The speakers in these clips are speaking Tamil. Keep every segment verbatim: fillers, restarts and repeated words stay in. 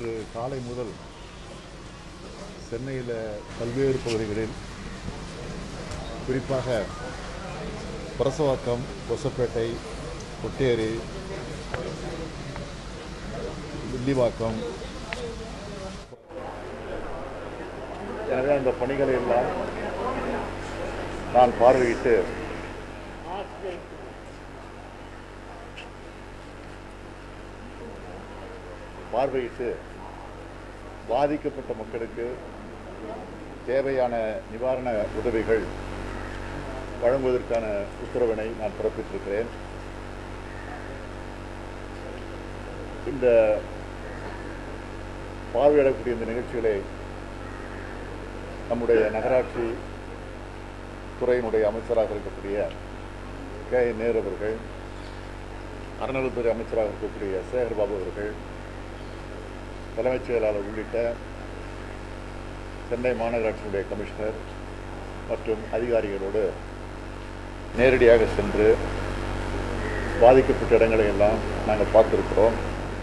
இன்று காலை முதல் சென்னையில் பல்வேறு பகுதிகளில் குறிப்பாக பரசவாக்கம், கொசப்பேட்டை, கொட்டேரி, வில்லிவாக்கம், எனவே அந்த பணிகளை எல்லாம் நான் பார்வையிட்டு பார்வையிட்டு பாதிக்கப்பட்ட மக்களுக்கு தேவையான நிவாரண உதவிகள் வழங்குவதற்கான உத்தரவினை நான் பிறப்பித்திருக்கிறேன். இந்த பார்வையிடக்கூடிய இந்த நிகழ்ச்சிகளை நம்முடைய நகராட்சி துறையினுடைய அமைச்சராக இருக்கக்கூடிய கே நேரு அவர்கள், அறநிலைத்துறை அமைச்சராக இருக்கக்கூடிய சேகர்பாபு அவர்கள், தலைமைச் செயலாளர் உள்ளிட்ட சென்னை மாநகராட்சியினுடைய கமிஷனர் மற்றும் அதிகாரிகளோடு நேரடியாக சென்று பாதிக்கப்பட்ட இடங்களை எல்லாம் நாங்கள் பார்த்திருக்கிறோம்.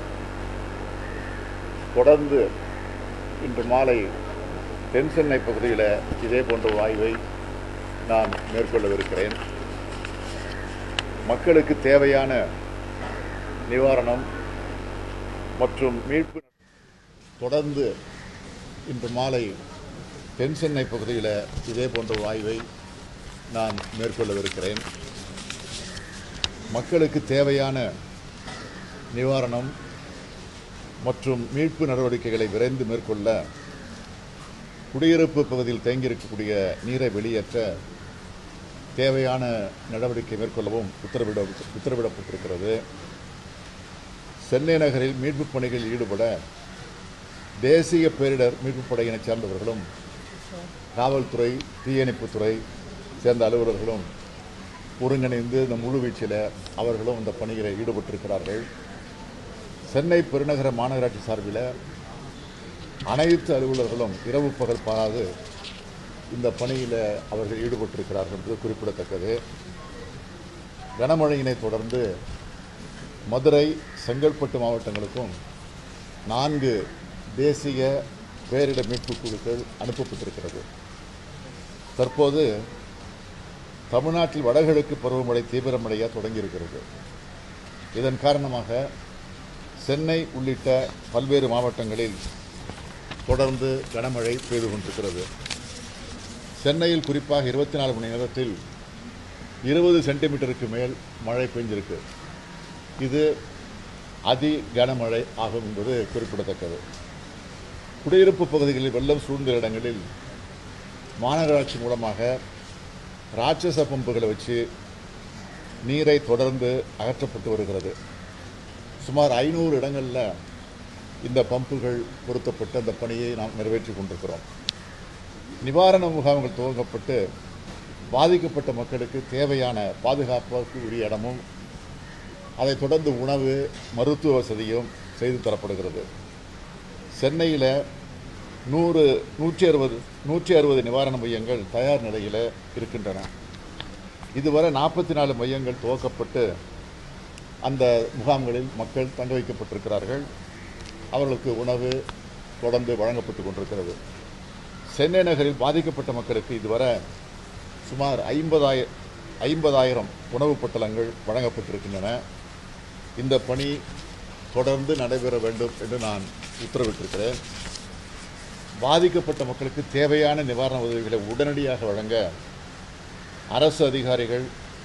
தொடர்ந்து இன்று மாலை தென் சென்னை பகுதியில் இதே போன்ற ஆய்வை நான் மேற்கொள்ளவிருக்கிறேன். மக்களுக்கு தேவையான நிவாரணம் மற்றும் மீட்பு தொடர்ந்து இன்று மாலை தென் சென்னை பகுதியில் இதே போன்ற ஆய்வை நான் மேற்கொள்ளவிருக்கிறேன். மக்களுக்கு தேவையான நிவாரணம் மற்றும் மீட்பு நடவடிக்கைகளை விரைந்து மேற்கொள்ள குடியிருப்பு பகுதியில் தேங்கியிருக்கக்கூடிய நீரை வெளியேற்ற தேவையான நடவடிக்கை மேற்கொள்ளவும் உத்தரவிட உத்தரவிடப்பட்டிருக்கிறது. சென்னை நகரில் மீட்பு பணிகளில் ஈடுபட தேசிய பேரிடர் மீட்புப் படையினைச் சேர்ந்தவர்களும் காவல்துறை, தீயணைப்புத்துறை சேர்ந்த அலுவலர்களும் ஒருங்கிணைந்து இந்த முழுவீச்சில் அவர்களும் இந்த பணியில் ஈடுபட்டிருக்கிறார்கள். சென்னை பெருநகர மாநகராட்சி சார்பில் அனைத்து அலுவலர்களும் இரவு பகல் பாராது இந்த பணியில் அவர்கள் ஈடுபட்டிருக்கிறார்கள் என்பது குறிப்பிடத்தக்கது. கனமழையினை தொடர்ந்து மதுரை, செங்கல்பட்டு மாவட்டங்களுக்கும் நான்கு தேசிய பேரிடர் மீட்பு குழுக்கள் அனுப்பப்பட்டிருக்கிறது. தற்போது தமிழ்நாட்டில் வடகிழக்கு பருவமழை தீவிரமடைய தொடங்கியிருக்கிறது. இதன் காரணமாக சென்னை உள்ளிட்ட பல்வேறு மாவட்டங்களில் தொடர்ந்து கனமழை பெய்து கொண்டிருக்கிறது. சென்னையில் குறிப்பாக இருபத்தி நாலு மணி நேரத்தில் இருபது சென்டிமீட்டருக்கு மேல் மழை பெய்திருக்கு. இது அதி கனமழை ஆகும் என்பது குறிப்பிடத்தக்கது. குடியிருப்பு பகுதிகளில் வெள்ளம் சூழ்ந்த இடங்களில் மாநகராட்சி மூலமாக ராட்சச பம்புகளை வச்சு நீரை தொடர்ந்து அகற்றப்பட்டு வருகிறது. சுமார் ஐநூறு இடங்களில் இந்த பம்புகள் பொருத்தப்பட்டு அந்த பணியை நாம் நிறைவேற்றி கொண்டிருக்கிறோம். நிவாரண முகாம்கள் துவங்கப்பட்டு பாதிக்கப்பட்ட மக்களுக்கு தேவையான பாதுகாப்புக்கு உரிய இடமும் அதைத் தொடர்ந்து உணவு, மருத்துவ வசதியும் செய்து தரப்படுகிறது. சென்னையில் நூறு நூற்றி அறுபது நூற்றி அறுபது நிவாரண மையங்கள் தயார் நிலையில் இருக்கின்றன. இதுவரை நாற்பத்தி நாலு மையங்கள் துவக்கப்பட்டு அந்த முகாம்களில் மக்கள் தங்க வைக்கப்பட்டிருக்கிறார்கள். அவர்களுக்கு உணவு தொடர்ந்து வழங்கப்பட்டு கொண்டிருக்கிறது. சென்னை நகரில் பாதிக்கப்பட்ட மக்களுக்கு இதுவரை சுமார் ஐம்பதாய ஐம்பதாயிரம் உணவுப் பொட்டலங்கள் வழங்கப்பட்டிருக்கின்றன. இந்த பணி தொடர்ந்து நடைபெற வேண்டும் என்று நான் உத்தரவிட்டிருக்கிறேன். பாதிக்கப்பட்ட மக்களுக்கு தேவையான நிவாரண உதவிகளை உடனடியாக வழங்க அரசு அதிகாரிகள்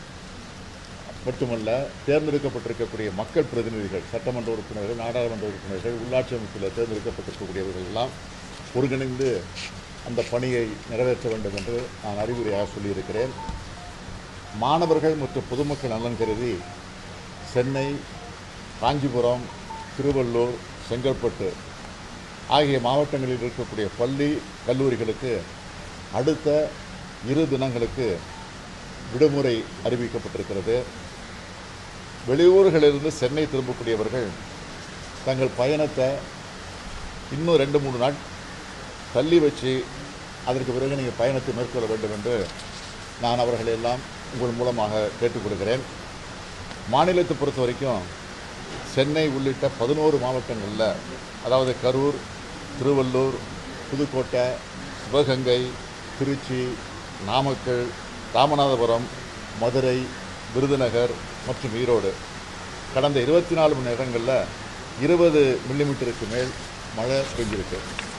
மட்டுமல்ல, தேர்ந்தெடுக்கப்பட்டிருக்கக்கூடிய மக்கள் பிரதிநிதிகள், சட்டமன்ற உறுப்பினர்கள், நாடாளுமன்ற உறுப்பினர்கள், உள்ளாட்சி அமைப்பில் தேர்ந்தெடுக்கப்பட்டிருக்கக்கூடியவர்கள் எல்லாம் ஒருங்கிணைந்து அந்த பணியை நிறைவேற்ற வேண்டும் என்று நான் அறிவுரையாக சொல்லியிருக்கிறேன். மாணவர்கள் மற்றும் பொதுமக்கள் நலன் கருதி சென்னை, காஞ்சிபுரம், திருவள்ளூர், செங்கல்பட்டு ஆகிய மாவட்டங்களில் இருக்கக்கூடிய பள்ளி, கல்லூரிகளுக்கு அடுத்த இரு தினங்களுக்கு விடுமுறை அறிவிக்கப்பட்டிருக்கிறது. வெளியூர்களிலிருந்து சென்னை திரும்பக்கூடியவர்கள் தங்கள் பயணத்தை இன்னும் ரெண்டு மூணு நாள் தள்ளி வச்சு அதற்கு பிறகு நீங்கள் பயணத்தை மேற்கொள்ள வேண்டும் என்று நான் அவர்களெல்லாம் உங்கள் மூலமாக கேட்டுக்கொள்கிறேன். மாநிலத்தை பொறுத்த வரைக்கும் சென்னை உள்ளிட்ட பதினோரு மாவட்டங்களில், அதாவது கரூர், திருவள்ளூர், புதுக்கோட்டை, சிவகங்கை, திருச்சி, நாமக்கல், ராமநாதபுரம், மதுரை, விருதுநகர் மற்றும் ஈரோடு கடந்த இருபத்தி நாலு மணி நேரங்களில் இருபது மில்லிமீட்டருக்கு மேல் மழை பெய்திருக்கு.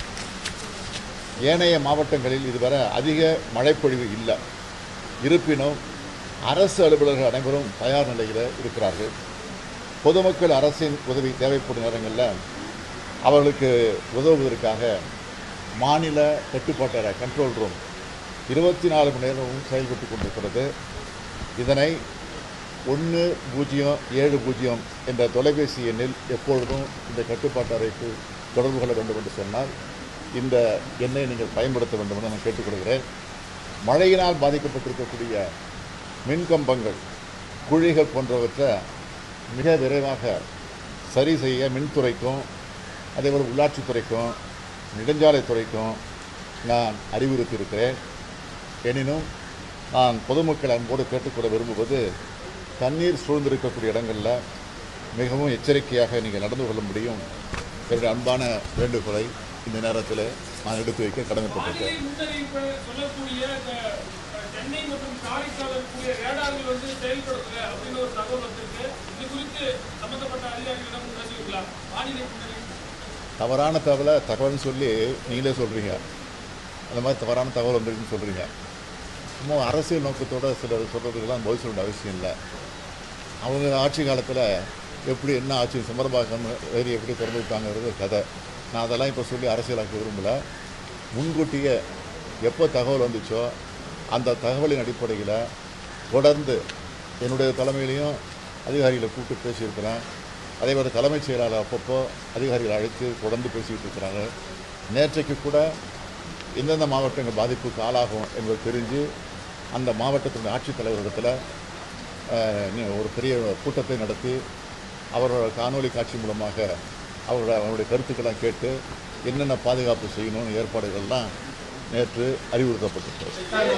ஏனைய மாவட்டங்களில் இதுவரை அதிக மழைப்பொழிவு இல்லை. இருப்பினும் அரசு அலுவலர்கள் அனைவரும் தயார் நிலையில் இருக்கிறார்கள். பொதுமக்கள் அரசின் உதவி தேவைப்படும் நேரங்களில் அவர்களுக்கு உதவுவதற்காக மாநில கட்டுப்பாட்டறை கண்ட்ரோல் ரூம் இருபத்தி நாலு மணி நேரமும் செயல்பட்டு கொண்டிருக்கிறது. இதனை ஒன்று பூஜ்ஜியம் ஏழு பூஜ்ஜியம் என்ற தொலைபேசி எண்ணில் எப்பொழுதும் இந்த கட்டுப்பாட்டு அறைக்கு தொடர்பு கொள்ள வேண்டும் என்று சொன்னால் இந்த எண்ணை நீங்கள் பயன்படுத்த வேண்டும் என்று நான் கேட்டுக்கொள்கிறேன். மழையினால் பாதிக்கப்பட்டிருக்கக்கூடிய மின்கம்பங்கள், குழிகள் போன்றவற்றை மிக விரைவாக சரி செய்ய மின்துறைக்கும் அதேபோல் உள்ளாட்சித்துறைக்கும் நெடுஞ்சாலைத்துறைக்கும் நான் அறிவுறுத்தியிருக்கிறேன். எனினும் நான் பொதுமக்கள் அன்போடு கேட்டுக்கொள்ள விரும்புவது, தண்ணீர் சூழ்ந்திருக்கக்கூடிய இடங்களில் மிகவும் எச்சரிக்கையாக நீங்கள் நடந்து கொள்ள முடியும். என்னுடைய அன்பான வேண்டுகோளை இந்த நேரத்தில் நான் எடுத்து வைக்க கடமைப்பட்டிருக்கேன். தவறான தகவலை தகவல்னு சொல்லி நீங்களே சொல்கிறீங்க. அந்த மாதிரி தவறான தகவல் வந்துருக்குன்னு சொல்கிறீங்க. சும்மா அரசியல் நோக்கத்தோடு சிலர் சொல்கிறதுக்கெல்லாம் பதில் சொல்ல அவசியம் இல்லை. அவங்க ஆட்சி காலத்தில் எப்படி என்ன ஆட்சி சமரபாகம் ஏறி எப்படி திறந்து விட்டாங்கிறது கதை. நான் அதெல்லாம் இப்போ சொல்லி அரசியலாக்க விரும்பலை. முன்கூட்டியே எப்போ தகவல் வந்துச்சோ அந்த தகவலின் அடிப்படையில் தொடர்ந்து என்னுடைய தலைமையிலையும் அதிகாரிகளை கூப்பிட்டு பேசியிருக்கிறேன். அதே மாதிரி தலைமைச் செயலாளர் அப்பப்போ அதிகாரிகளை அழைத்து தொடர்ந்து பேசிக்கிட்டு இருக்கிறாங்க. நேற்றைக்கு கூட எந்தெந்த மாவட்டங்கள் பாதிப்புக்கு ஆளாகும் என்பது தெரிஞ்சு அந்த மாவட்டத்தினுடைய ஆட்சித்தலைவரிடத்தில் ஒரு பெரிய கூட்டத்தை நடத்தி அவரோட காணொலி காட்சி மூலமாக அவரோட அவருடைய கருத்துக்கெல்லாம் கேட்டு என்னென்ன பாதுகாப்பு செய்யணும்னு ஏற்பாடுகள்லாம் நேற்று அறிவுறுத்தப்பட்டிருக்கு.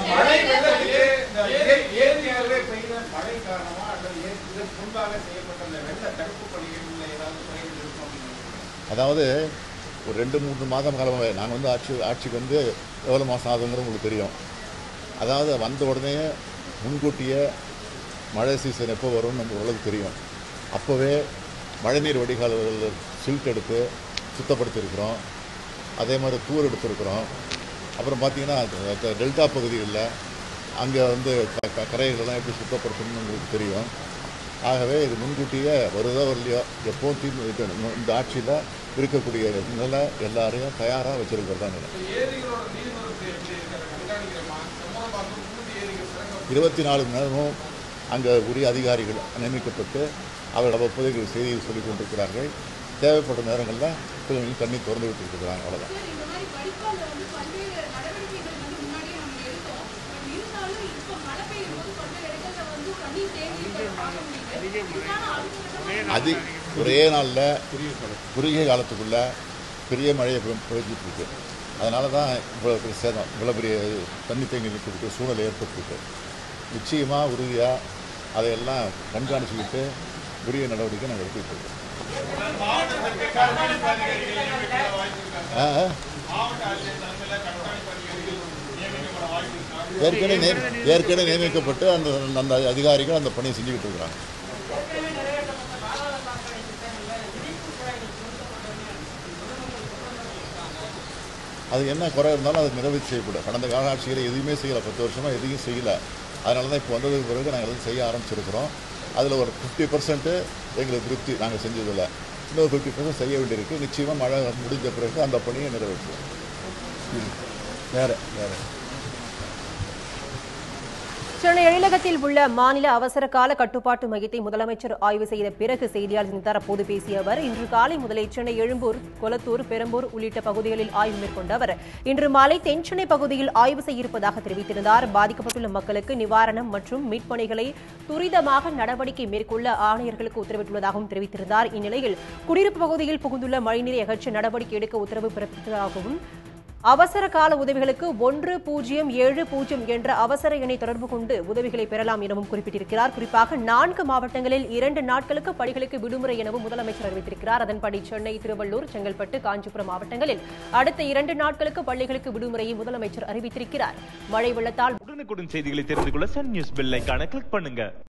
அதாவது ஒரு ரெண்டு மூன்று மாதம் காலமாக நாங்கள் வந்து ஆட்சி ஆட்சிக்கு வந்து எவ்வளோ மாதம் ஆகுங்கிறது உங்களுக்கு தெரியும். அதாவது வந்த உடனே முன்கூட்டியே மழை சீசன் எப்போ வரும்னு நம்ம ஓரளவுக்கு தெரியும். அப்போவே மழைநீர் வடிகால்கள் சில்ட் எடுத்து சுத்தப்படுத்தியிருக்கிறோம். அதே மாதிரி தூர் எடுத்திருக்கிறோம். அப்புறம் பார்த்திங்கன்னா டெல்டா பகுதிகளில் அங்கே வந்து க கரைகளெல்லாம் எப்படி சுத்தப்படுத்தணும்னு உங்களுக்கு தெரியும். ஆகவே இது முன்கூட்டியே வருதோ வரலையோ எப்போ தீர்ந்து இந்த ஆட்சியில் இருக்கக்கூடிய நிலை எல்லாரையும் தயாராக வச்சுருக்கிறது தான் நிலை. இருபத்தி நாலு மணி நேரமும் அங்கே உரிய அதிகாரிகள் நியமிக்கப்பட்டு அவர்கள் அவ்வப்போது செய்தியை சொல்லிக் கொண்டிருக்கிறார்கள். தேவைப்பட்ட நேரங்களில் கொஞ்சம் தண்ணி திறந்து விட்டுருக்கிறாங்க. அவ்வளோதான். அது ஒரே நாளில் குறுகிய காலத்துக்குள்ளே பெரிய மழையை பெய்ஞ்சிட்டு இருக்கு. அதனால தான் இவ்வளோ பெரிய சேதம், இவ்வளோ பெரிய தண்ணி தேங்கி நிற்கிறதுக்கு சூழ்நிலை ஏற்பட்டுருக்கு. நிச்சயமாக உறுதியாக அதையெல்லாம் கண்காணிச்சுக்கிட்டு உரிய நடவடிக்கை நாங்கள் எடுத்துக்கிட்டு இருக்கோம். ஏற்கனவே ஏற்கனவே நியமிக்கப்பட்டு அந்த அந்த அதிகாரிகள் அந்த பணியை செஞ்சுக்கிட்டு இருக்கிறாங்க. அது என்ன குறை இருந்தாலும் அது நிறைவேற்றி செய்யக்கூடாது. கடந்த கால ஆட்சியில் எதுவுமே செய்யலை, பத்து வருஷமாக எதையும் செய்யலை. அதனால தான் இப்போ வந்ததுக்கு பிறகு நாங்கள் எதுவும் செய்ய ஆரம்பிச்சிருக்கிறோம். அதில் ஒரு ஃபிஃப்டி பர்சன்ட்டு எங்களுக்கு திருப்தி நாங்கள் செஞ்சதில்லை. இன்னொரு ஃபிஃப்டி பர்சன்ட் செய்ய வேண்டியிருக்கு. நிச்சயமாக மழை முடிஞ்ச பிறகு அந்த பணியை நிறைவேற்றுவோம். வேறு வேறு சென்னை எழிலகத்தில் உள்ள மாநில அவசர கால கட்டுப்பாட்டு மையத்தை முதலமைச்சர் ஆய்வு செய்த பிறகு செய்தியாளர் சந்தித்தார். அப்போது பேசிய அவர், இன்று காலை முதலே சென்னை எழும்பூர், கொளத்தூர், பெரம்பூர் உள்ளிட்ட பகுதிகளில் ஆய்வு மேற்கொண்ட அவர் இன்று மாலை தென்சென்னை பகுதியில் ஆய்வு செய்ய இருப்பதாக தெரிவித்திருந்தார். பாதிக்கப்பட்டுள்ள மக்களுக்கு நிவாரணம் மற்றும் மீட்பணிகளை துரிதமாக நடவடிக்கை மேற்கொள்ள ஆணையர்களுக்கு உத்தரவிட்டுள்ளதாகவும் தெரிவித்திருந்தார். இந்நிலையில் குடியிருப்பு பகுதியில் புகுந்துள்ள மழைநீரை அகற்ற நடவடிக்கை எடுக்க உத்தரவு பிறப்பித்ததாகவும் அவசர கால உதவிகளுக்கு ஒன்று பூஜ்ஜியம் ஏழு பூஜ்ஜியம் என்ற அவசர எண்ணை தொடர்பு கொண்டு உதவிகளை பெறலாம் எனவும் குறிப்பிட்டிருக்கிறார். குறிப்பாக நான்கு மாவட்டங்களில் இரண்டு நாட்களுக்கு பணிகளுக்கு விடுமுறை எனவும் முதலமைச்சர் அறிவித்திருக்கிறார். அதன்படி சென்னை, திருவள்ளூர், செங்கல்பட்டு, காஞ்சிபுரம் மாவட்டங்களில் அடுத்த இரண்டு நாட்களுக்கு பள்ளிகளுக்கு விடுமுறையை முதலமைச்சர் அறிவித்திருக்கிறார். மழை வெள்ளத்தால் உடனுக்குடன் செய்திகளை தெரிந்து கொள்ள சன் நியூஸ் பெல் ஐகானை கிளிக் பண்ணுங்க.